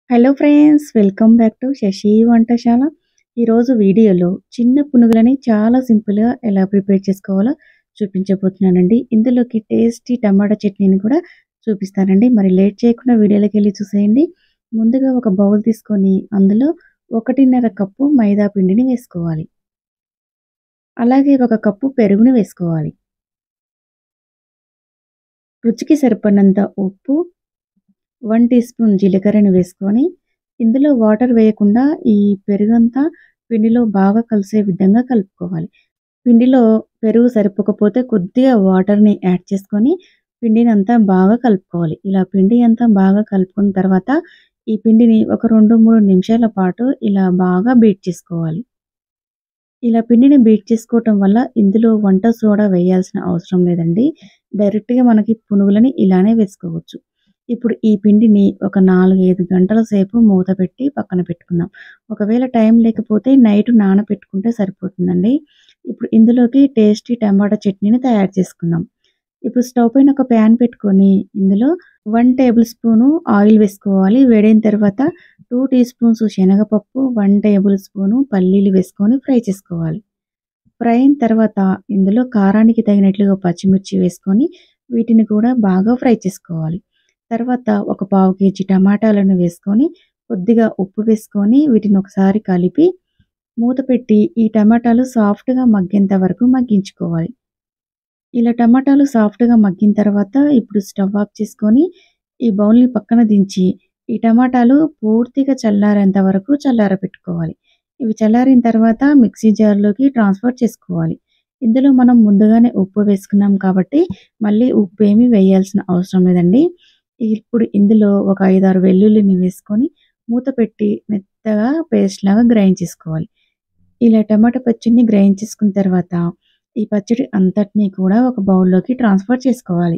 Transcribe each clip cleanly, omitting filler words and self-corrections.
Hello friends, welcome back to Sashi Vantasala. ఈరోజు వీడియోలో చిన్న పునుగులని చాలా సింపుల్గా ఎలా ప్రిపేర్ చేసుకోవాలో చూపించబోతున్నానండి. ఇందులోకి టేస్టీ టమాటా చట్నీని కూడా చూపిస్తానండి. మరి లేట్ చేయకుండా వీడియోలోకి వెళ్ళి చూసేయండి. ముందుగా ఒక బౌల్ తీసుకొని అందులో 1.5 కప్పు మైదా పిండిని వేసుకోవాలి. అలాగే 1 కప్పు పెరుగుని వేసుకోవాలి. రుచికి సరిపడినంత ఉప్పు, 1 టీ స్పూన్ జీలకర్రని వేసుకొని ఇందులో వాటర్ వేయకుండా ఈ పెరుగంతా పిండిలో బాగా కలిసే విధంగా కలుపుకోవాలి. పిండిలో పెరుగు సరిపోకపోతే కొద్దిగా వాటర్‌ని యాడ్ చేసుకొని పిండినంతా బాగా కలుపుకోవాలి. ఇలా పిండి అంతా బాగా కలుపుకున్న తర్వాత ఈ పిండిని ఒక 2, 3 నిమిషాల పాటు ఇలా బాగా బీట్ చేసుకోవాలి. ఇలా పిండిని బీట్ చేసుకోవటం వల్ల ఇందులో వంట సోడా వేయాల్సిన అవసరం లేదండి. డైరెక్ట్‌గా మనకి పునుగులని ఇలానే వేసుకోవచ్చు. ఇప్పుడు ఈ పిండిని ఒక 4, 5 గంటల సేపు మూత పెట్టి పక్కన పెట్టుకుందాం. ఒకవేళ టైం లేకపోతే నైట్ నానబెట్టుకుంటే సరిపోతుందండి. ఇప్పుడు ఇందులోకి టేస్టీ టమాటా చట్నీని తయారు చేసుకుందాం. ఇప్పుడు స్టవ్ పైన ఒక ప్యాన్ పెట్టుకొని ఇందులో 1 టేబుల్ స్పూను ఆయిల్ వేసుకోవాలి. వేడైన తర్వాత 2 టీ స్పూన్స్ శనగపప్పు, 1 టేబుల్ స్పూను పల్లీలు వేసుకొని ఫ్రై చేసుకోవాలి. ఫ్రై అయిన తర్వాత ఇందులో కారానికి తగినట్లుగా పచ్చిమిర్చి వేసుకొని వీటిని కూడా బాగా ఫ్రై చేసుకోవాలి. తర్వాత ఒక పావు కేజీ టమాటాలను వేసుకొని కొద్దిగా ఉప్పు వేసుకొని వీటిని ఒకసారి కలిపి మూత పెట్టి ఈ టమాటాలు సాఫ్ట్‌గా మగ్గేంత వరకు మగ్గించుకోవాలి. ఇలా టమాటాలు సాఫ్ట్‌గా మగ్గిన తర్వాత ఇప్పుడు స్టవ్ ఆఫ్ చేసుకొని ఈ బౌల్‌ని పక్కన దించి ఈ టమాటాలు పూర్తిగా చల్లారేంత వరకు చల్లారబెట్టుకోవాలి. ఇవి చల్లారిన తర్వాత మిక్సీ జార్‌లోకి ట్రాన్స్‌ఫర్ చేసుకోవాలి. ఇందులో మనం ముందుగానే ఉప్పు వేసుకున్నాం కాబట్టి మళ్ళీ ఉప్పేమీ వేయాల్సిన అవసరం లేదండి. ఇప్పుడు ఇందులో ఒక 5, 6 వెల్లుల్లిని వేసుకొని మూత పెట్టి మెత్తగా పేస్ట్‌లాగా గ్రైండ్ చేసుకోవాలి. ఇలా టమాటా పచ్చడిని గ్రైండ్ చేసుకున్న తర్వాత ఈ పచ్చడి అంతటిని కూడా ఒక బౌల్‌లోకి ట్రాన్స్‌ఫర్ చేసుకోవాలి.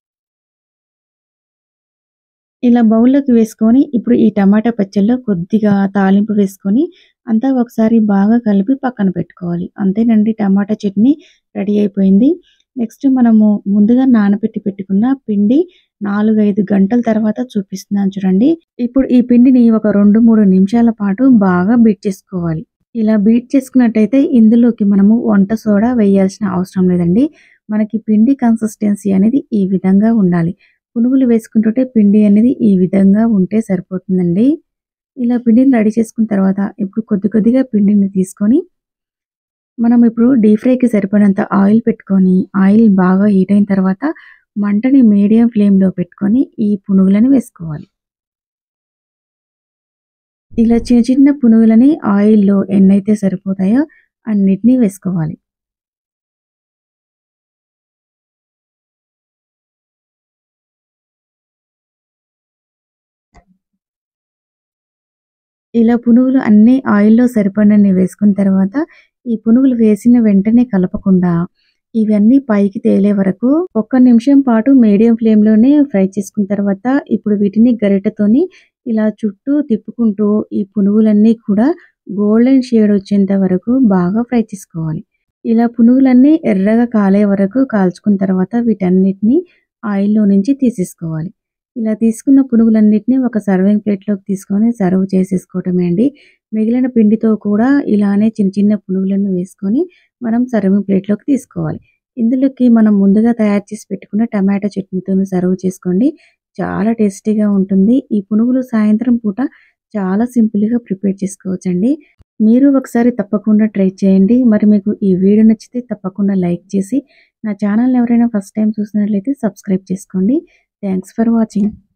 ఇలా బౌల్‌లోకి వేసుకొని ఇప్పుడు ఈ టమాటా పచ్చడిలో కొద్దిగా తాలింపు వేసుకొని అంతా ఒకసారి బాగా కలిపి పక్కన పెట్టుకోవాలి. అంతేనండి, టమాటా చట్నీ రెడీ అయిపోయింది. నెక్స్ట్ మనము ముందుగా నానబెట్టి పెట్టుకున్న పిండి 4, 5 గంటల తర్వాత చూపిస్తున్నాను చూడండి. ఇప్పుడు ఈ పిండిని ఒక 2, 3 నిమిషాల పాటు బాగా బీట్ చేసుకోవాలి. ఇలా బీట్ చేసుకున్నట్టయితే ఇందులోకి మనము వంట సోడా వేయాల్సిన అవసరం లేదండి. మనకి పిండి కన్సిస్టెన్సీ అనేది ఈ విధంగా ఉండాలి. పునుగులు వేసుకుంటుంటే పిండి అనేది ఈ విధంగా ఉంటే సరిపోతుందండి. ఇలా పిండిని రెడీ చేసుకున్న తర్వాత ఇప్పుడు కొద్ది కొద్దిగా పిండిని తీసుకొని మనం ఇప్పుడు డీప్ ఫ్రైకి సరిపడినంత ఆయిల్ పెట్టుకొని ఆయిల్ బాగా హీట్ అయిన తర్వాత మంటని మీడియం ఫ్లేమ్‌లో పెట్టుకొని ఈ పునుగులని వేసుకోవాలి. ఇలా చిన్న చిన్న పునుగులని ఆయిల్‌లో ఎన్నైతే సరిపోతాయో అన్నిటిని వేసుకోవాలి. ఇలా పునుగులు అన్నీ ఆయిల్‌లో సరిపడినన్ని వేసుకున్న తర్వాత ఈ పునుగులు వేసిన వెంటనే కలపకుండా ఇవన్నీ పైకి తేలే వరకు ఒక్క నిమిషం పాటు మీడియం ఫ్లేమ్‌లోనే ఫ్రై చేసుకున్న తర్వాత ఇప్పుడు వీటిని గరిటెతోని ఇలా చుట్టూ తిప్పుకుంటూ ఈ పునుగులన్నీ కూడా గోల్డెన్ షేడ్ వచ్చేంత వరకు బాగా ఫ్రై చేసుకోవాలి. ఇలా పునుగులన్నీ ఎర్రగా కాలే వరకు కాల్చుకున్న తర్వాత వీటన్నిటిని ఆయిల్‌లో నుంచి తీసేసుకోవాలి. ఇలా తీసుకున్న పునుగులన్నిటిని ఒక సర్వింగ్ ప్లేట్‌లోకి తీసుకొని సర్వ్ చేసేసుకోవటమే అండి. మిగిలిన పిండితో కూడా ఇలానే చిన్న చిన్న పునుగులను వేసుకొని మనం సర్వింగ్ ప్లేట్‌లోకి తీసుకోవాలి. ఇందులోకి మనం ముందుగా తయారు చేసి పెట్టుకున్న టమాటో చట్నీతోని సర్వ్ చేసుకోండి. చాలా టేస్టీగా ఉంటుంది. ఈ పునుగులు సాయంత్రం పూట చాలా సింపుల్‌గా ప్రిపేర్ చేసుకోవచ్చండి. మీరు ఒకసారి తప్పకుండా ట్రై చేయండి. మరి మీకు ఈ వీడియో నచ్చితే తప్పకుండా లైక్ చేసి నా ఛానల్‌ని ఎవరైనా ఫస్ట్ టైమ్ చూసినట్లయితే సబ్స్క్రైబ్ చేసుకోండి. Thanks for watching.